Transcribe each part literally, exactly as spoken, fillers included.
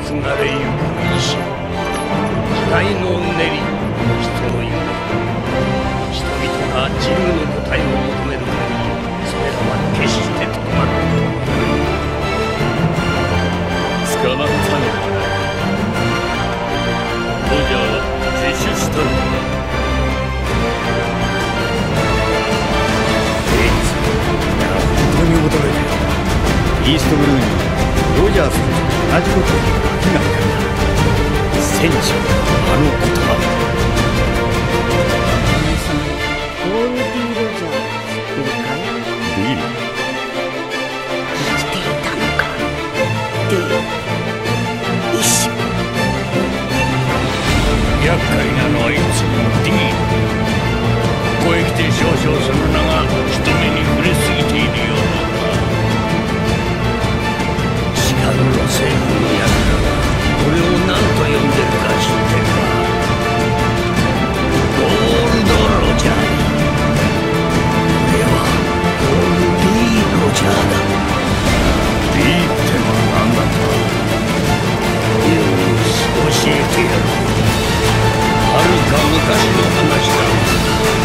がれゆく意志、時代のうねり、人の夢、人々が自由の答えを求める限り、それらは決してとどまることはない。捕まったのだ。ロジャーは自首したのだ。エイズ、だが本当に驚いたよ。イーストブルーにロジャー選手と同じことを言う明らかだ。戦士のあの言葉。 ゴールディ・ロジャー知ってるかい？ ディール？ 生きていたのか？ディール、意志。 厄介なのはいつもディール。ここへ来て少々その名が人目に触れすぎているようだ。地下の政府の奴らはこれを何と呼んでるか知ってるか？ゴールド・ロジャー。これはゴールディ・ロジャーだ。ディってのは何なんだ？よし、教えてやる。はるか昔の話だ。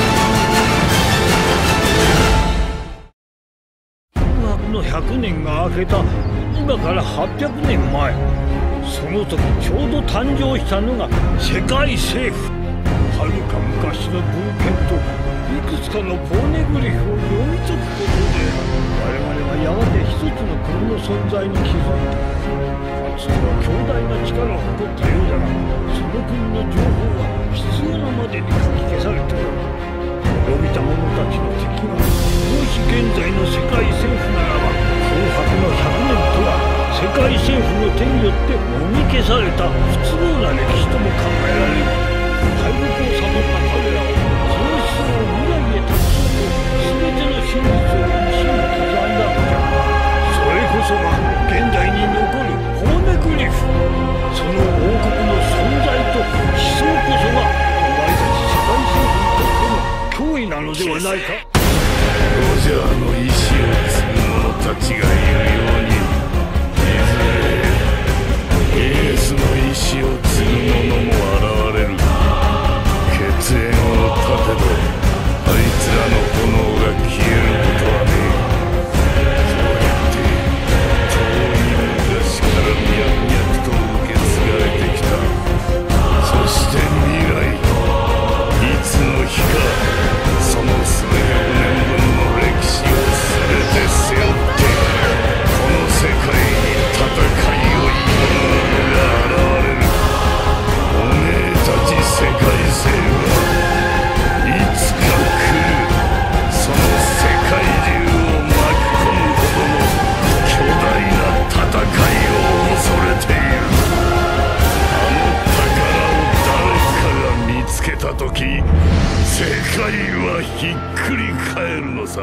空白のひゃくねんが明けた今からはっぴゃくねんまえ、その時ちょうど誕生したのが世界政府。はるか昔の文献といくつかのポーネグリフを読み解くことで、我々はやがて一つの国の存在に気づいた。かつては強大な力を誇ったようだが、その国の情報は必要なまでにかき消されておる。滅びた者たちの敵がもし現在の世界政府ならば、空白のひゃくねんとは世界政府の手によってもみ消された不都合な歴史とも考えられる。大陸を悟った彼らはその思想を未来へ託そうと全ての真実を石に刻んだのじゃ。それこそが現代に残るポーネグリフ。その王国の存在と思想こそがお前たち世界政府にとっての脅威なのではないか？ロジャーの意志を継ぐ者たちがいるように、いずれエースの意志を継ぐ者も現れる。血縁を立てどあいつらの炎が消えることはねえ。そうやって遠い昔から脈々と受け継がれてきた。そして未来、いつの日かその数百年分の歴史を全て背負ってこの世界に戦いを挑む者が現れる。おめえたち世界政府はいつか来る。その世界中を巻き込むほどの巨大な戦いを恐れている。あの宝を誰かが見つけたとき、世界はひっくり返るのさ。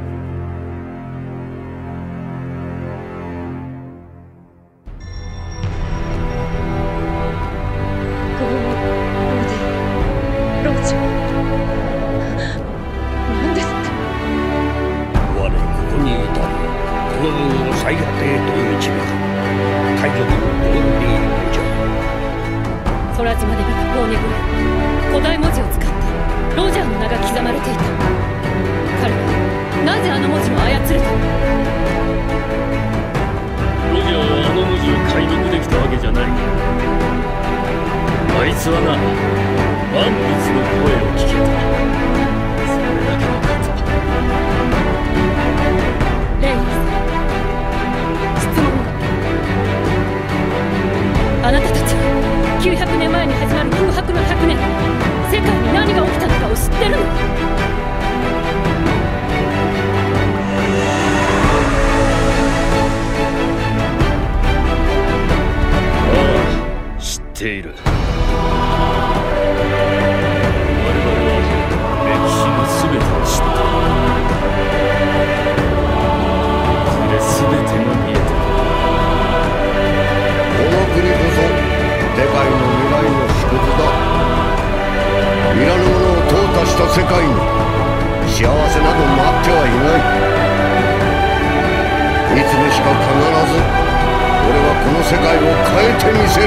ゴールディ・ロジャー。何ですって？ 我ここに至り、この軍を最果てへと導く海賊ゴールディ・ロジャー。 空島で見たポーネグリフ、古代文字を使ってロジャーの名が刻まれていた。彼はなぜあの文字を操れたの？ ロジャーはあの文字を解読できたわけじゃない。あいつはな、万物の声を聞けた。それだけのこと。 レイリーさん、質問だ。あなたたちはきゅうひゃくねんまえに始まる空白のひゃくねん、世界に何が起きたのかを知ってるの？ ああ、知っている。我々は歴史の全てを知った。いずれ全てが見えてくる。 この国こそ世界の未来の縮図だ。いらぬものを淘汰した世界に幸せなど待ってはいない。いつの日か必ず俺はこの世界を変えててみせる。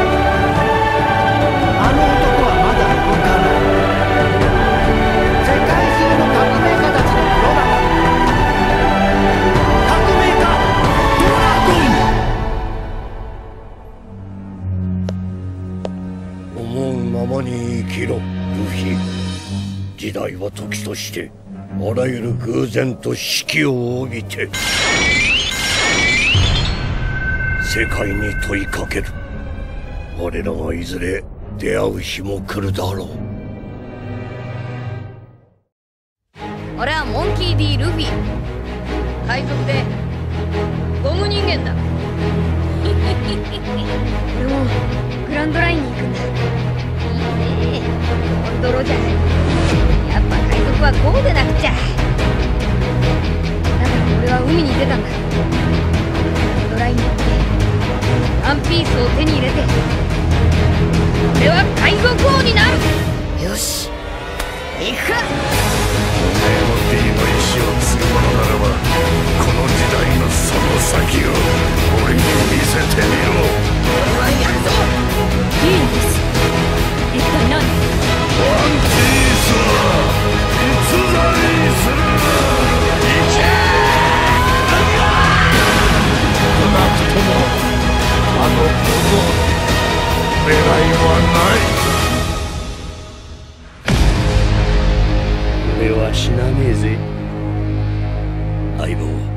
あの男はまだ動かない。世界中の革命家たちの黒幕。革命家ドラゴン。 思うままに生きろルフィ。時代は時としてあらゆる偶然と死期を帯びて世界に問いかける。我らがいずれ出会う日も来るだろう。 俺はモンキー D ルフィ、海賊でゴム人間だ。俺もグランドラインに行くんだ。いいねえ、ドロじゃ。やっぱ海賊はこうでなくちゃ。だから俺は海に出たんだ。グランドラインに行ってワンピースを手に入れて、俺は海賊王になる。よし行くか。 お前の D の意志を継ぐものならば、この時代のその先を俺に見せてみろ。 俺はやるぞ。いいんです。一体何？ ワンピースは実在する。いけー！なくともあの小僧狙いはない。俺は死なねえぜ相棒。